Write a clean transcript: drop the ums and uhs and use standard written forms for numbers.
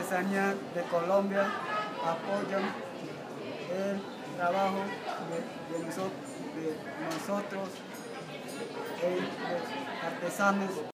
artesanía de Colombia apoyan el trabajo de nosotros, los artesanos.